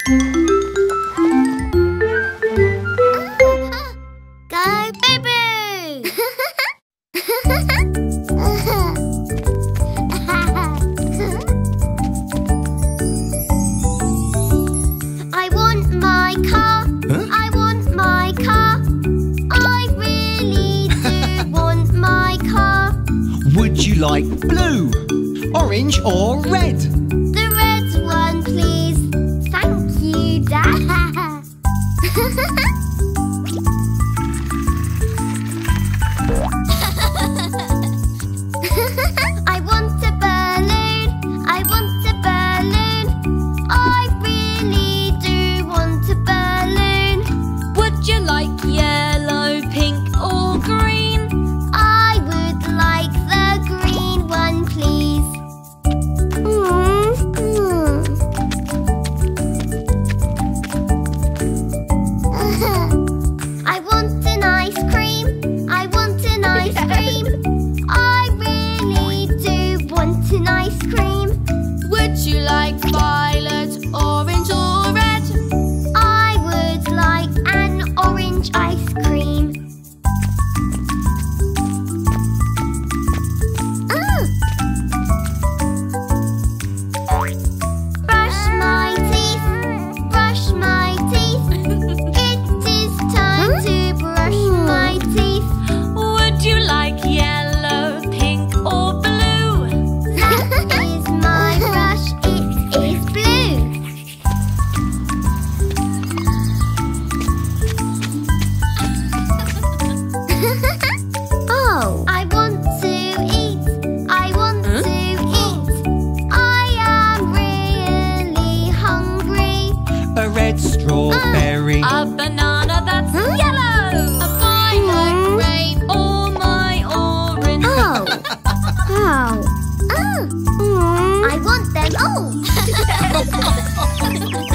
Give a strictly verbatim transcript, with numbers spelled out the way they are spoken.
Would you like blue, orange or red? The red one, please. Thank you, Dad. I want a balloon. I want a balloon. I really do want a balloon. Would you like yellow, pink or green? I would like the green one, please. Mm-hmm. I want an ice cream. I want an ice cream. I really do want an ice cream. Would you like violet, orange or red? I would like an orange ice cream. Ah. Brush my teeth, brush my teeth. It is time to brush my teeth. Would you like yellow, pink or blue? That is my brush, it is blue. Oh, I want to eat, I want to eat. I am really hungry. A red strawberry. A banana that's Huh? yellow. A violet, grape or my orange. Oh, oh, ah. Mm. I want them all.